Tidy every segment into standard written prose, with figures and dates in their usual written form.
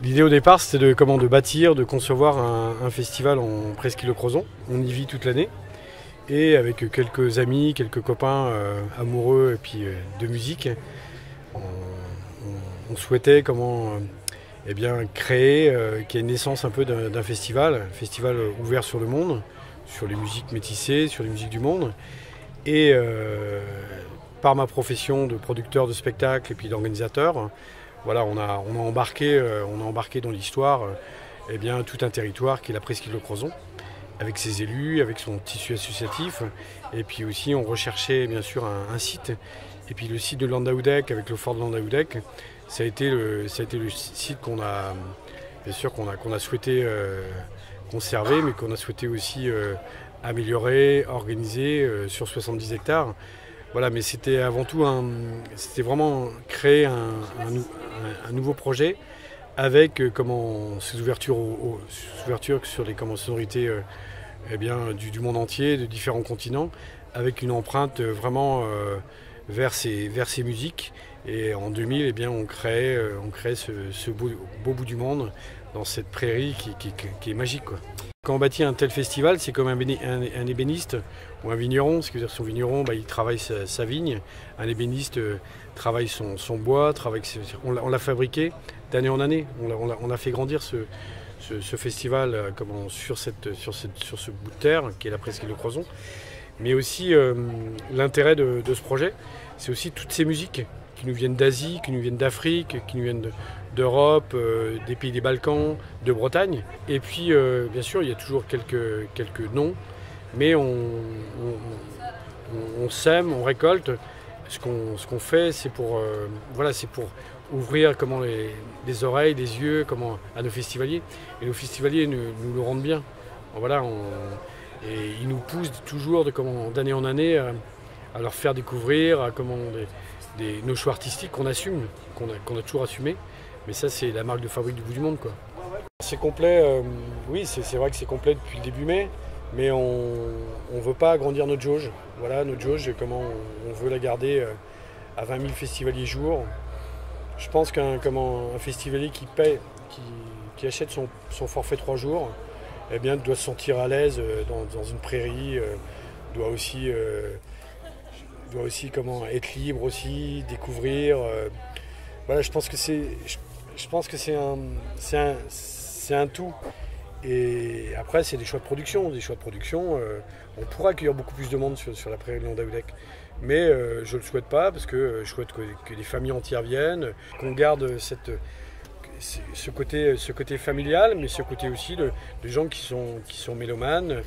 L'idée au départ, c'était de bâtir, de concevoir un festival en presqu'île de Crozon. On y vit toute l'année. Et avec quelques amis, quelques copains amoureux et puis de musique, on souhaitait eh bien, créer qu'il y ait une naissance un peu d'un festival, un festival ouvert sur le monde, sur les musiques métissées, sur les musiques du monde. Et par ma profession de producteur de spectacles et puis d'organisateur, voilà, on a embarqué dans l'histoire eh bien, tout un territoire qui est la presqu'île de Crozon, avec ses élus, avec son tissu associatif. Et puis aussi, on recherchait bien sûr un site. Et puis le site de Landaoudec, avec le fort de Landaoudec, ça a été le site qu'on a souhaité conserver, mais qu'on a souhaité aussi améliorer, organiser sur 70 hectares. Voilà, mais c'était avant tout c'était vraiment créer un nouveau projet avec ces ouvertures sur les sonorités eh bien, du monde entier, de différents continents, avec une empreinte vraiment vers ces musiques. Et en 2000, eh bien, on crée ce beau bout du monde dans cette prairie qui est magique, quoi. Quand on bâtit un tel festival, c'est comme un ébéniste ou un vigneron. C'est-à-dire son vigneron, il travaille sa vigne. Un ébéniste travaille son bois. On l'a fabriqué d'année en année. On a fait grandir ce festival sur ce bout de terre qui est la presqu'île de Crozon. Mais aussi l'intérêt de ce projet, c'est aussi toutes ces musiques qui nous viennent d'Asie, qui nous viennent d'Afrique, qui nous viennent d'Europe, des pays des Balkans, de Bretagne. Et puis, bien sûr, il y a toujours quelques noms, mais on sème, on récolte. Ce qu'on fait, c'est pour ouvrir les oreilles, les yeux à nos festivaliers. Et nos festivalier nous le rendent bien. Voilà, et ils nous poussent toujours d'année en année à leur faire découvrir nos choix artistiques qu'on assume, qu'on a toujours assumé. Mais ça, c'est la marque de fabrique du bout du monde, quoi. C'est complet, oui, c'est vrai que c'est complet depuis le début mai, mais on ne veut pas agrandir notre jauge. Voilà, notre jauge, on veut la garder à 20 000 festivaliers jour. Je pense qu'un festivalier qui achète son forfait 3 jours, eh bien, doit se sentir à l'aise dans une prairie, doit aussi être libre aussi, découvrir. Voilà, je pense que c'est un tout. Et après, c'est des choix de production. On pourra accueillir beaucoup plus de monde sur la prairie de Landaoudec. Mais je ne le souhaite pas, parce que je souhaite que des familles entières viennent, qu'on garde ce côté familial, mais ce côté aussi de gens qui sont mélomanes.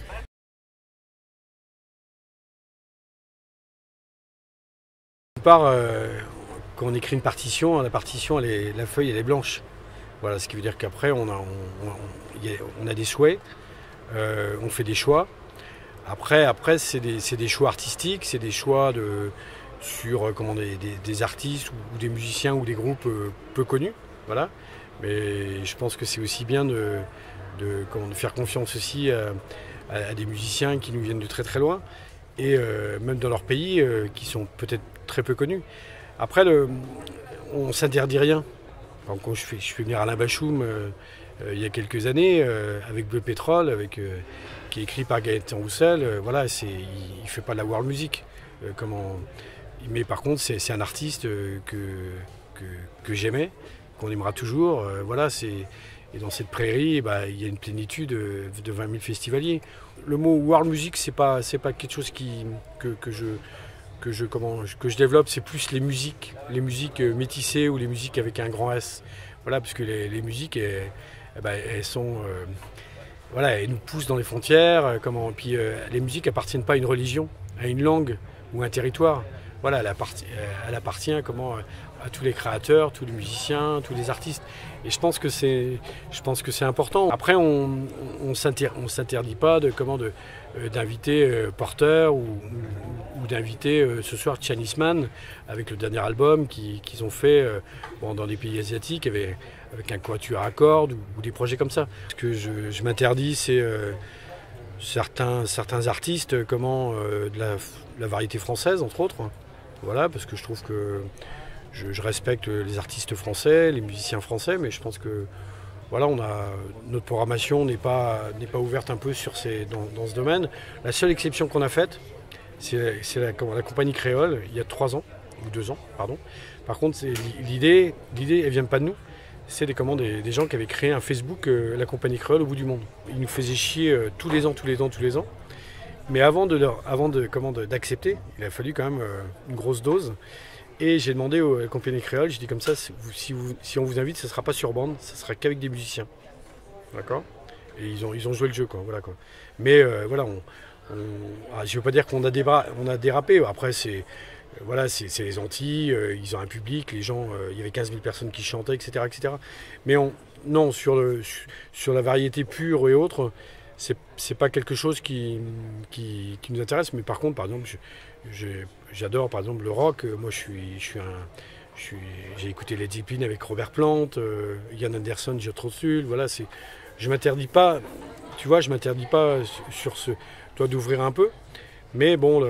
Quand on écrit une partition, la feuille elle est blanche. Voilà, ce qui veut dire qu'après on a des souhaits, on fait des choix. Après c'est des choix artistiques, c'est des choix sur des artistes ou des musiciens ou des groupes peu connus. Voilà. Mais je pense que c'est aussi bien de faire confiance aussi à des musiciens qui nous viennent de très très loin et même dans leur pays qui sont peut-être très peu connus. Après, on ne s'interdit rien. Quand je fais venir Alain Bachoum il y a quelques années avec Bleu Pétrole, qui est écrit par Gaëtan Roussel, voilà, il ne fait pas de la world music. Mais par contre, c'est un artiste que j'aimais, qu'on aimera toujours. Voilà, et dans cette prairie, il y a une plénitude de 20 000 festivaliers. Le mot world music, c'est pas quelque chose que je développe, c'est plus les musiques métissées ou les musiques avec un grand S. Voilà, parce que les musiques, elles sont, voilà, elles nous poussent dans les frontières. Puis les musiques appartiennent pas à une religion, à une langue ou à un territoire. Voilà, elle appartient à tous les créateurs, tous les musiciens, tous les artistes. Et je pense que c'est important. Après, on s'interdit pas d'inviter Porter ou d'inviter ce soir Chanisman avec le dernier album qu'ils ont fait dans des pays asiatiques avec un quatuor à cordes ou des projets comme ça. Ce que je m'interdis, c'est certains artistes de la variété française, entre autres. Voilà, parce que je trouve que je respecte les artistes français, les musiciens français, mais je pense que voilà, notre programmation n'est pas ouverte un peu dans ce domaine. La seule exception qu'on a faite, c'est la compagnie créole, il y a 3 ans, ou 2 ans, pardon. Par contre, l'idée, elle vient pas de nous. C'est des gens qui avaient créé un Facebook, la compagnie créole au bout du monde. Ils nous faisaient chier tous les ans. Mais avant d'accepter, il a fallu quand même une grosse dose. Et j'ai demandé à la compagnie créole, j'ai dit comme ça, si on vous invite, ce ne sera pas sur bande, ce sera qu'avec des musiciens. D'accord. Et ils ont joué le jeu, quoi. Voilà, quoi. Mais voilà, je ne veux pas dire qu'on a dérapé. Après, c'est les Antilles, ils ont un public, les gens, il y avait 15 000 personnes qui chantaient, etc. etc. Mais non, sur la variété pure et autres, c'est pas quelque chose qui nous intéresse. Mais par contre, par exemple, j'adore par exemple le rock. Moi, j'ai écouté Led Zeppelin avec Robert Plant, Ian Anderson, Jethro Tull. Voilà, je m'interdis pas, tu vois, je m'interdis pas sur toi d'ouvrir un peu. Mais bon,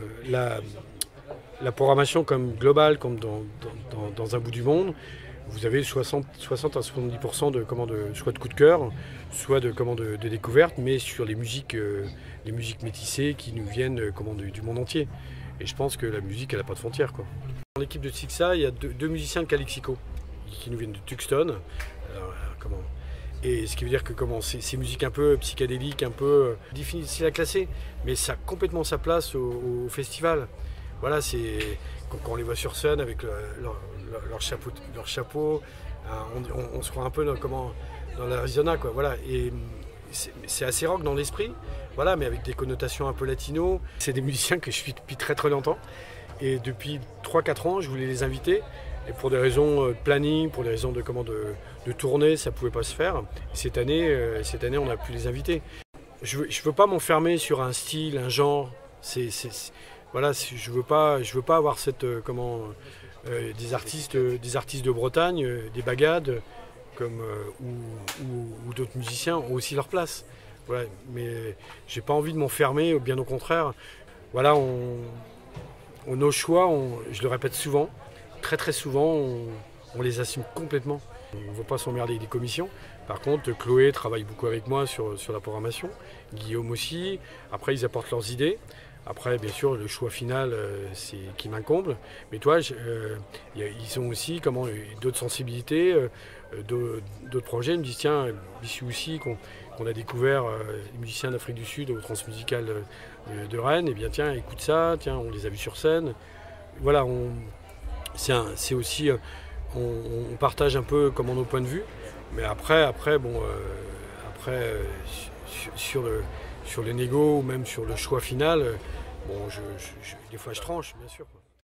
la programmation comme globale, comme dans un bout du monde, vous avez 60 à 70% soit de coup de cœur, soit de découverte, mais sur les musiques métissées qui nous viennent du monde entier. Et je pense que la musique, elle n'a pas de frontières, quoi. Dans l'équipe de Sixa, il y a deux musiciens de Calexico qui nous viennent de Tuxton. Et ce qui veut dire que ces musiques un peu psychédéliques, un peu difficiles à classer, mais ça a complètement sa place au festival. Voilà, quand on les voit sur scène avec leur chapeau, on se croit un peu dans l'Arizona, quoi. Voilà, et c'est assez rock dans l'esprit, voilà, mais avec des connotations un peu latino. C'est des musiciens que je suis depuis très très longtemps, et depuis 3-4 ans, je voulais les inviter. Et pour des raisons de planning, pour des raisons de tournée, ça ne pouvait pas se faire. Cette année, on a pu les inviter. Je veux pas m'enfermer sur un style, un genre. Voilà, je veux pas avoir des artistes de Bretagne, des bagades, ou d'autres musiciens ont aussi leur place. Voilà, mais j'ai pas envie de m'enfermer, bien au contraire. Voilà, nos choix, je le répète souvent, très très souvent, on les assume complètement. On ne veut pas s'emmerder des commissions. Par contre, Chloé travaille beaucoup avec moi sur la programmation, Guillaume aussi. Après, ils apportent leurs idées. Après, bien sûr, le choix final, c'est qui m'incombe. Mais toi, ils ont aussi d'autres sensibilités, d'autres projets. Ils me disent, tiens, Bissu aussi, qu'on a découvert les musiciens d'Afrique du Sud au Transmusical de Rennes. Et bien, tiens, écoute ça, tiens, on les a vus sur scène. Voilà, c'est aussi, on partage un peu nos points de vue. Mais après, sur le négo ou même sur le choix final, bon, des fois je tranche, bien sûr.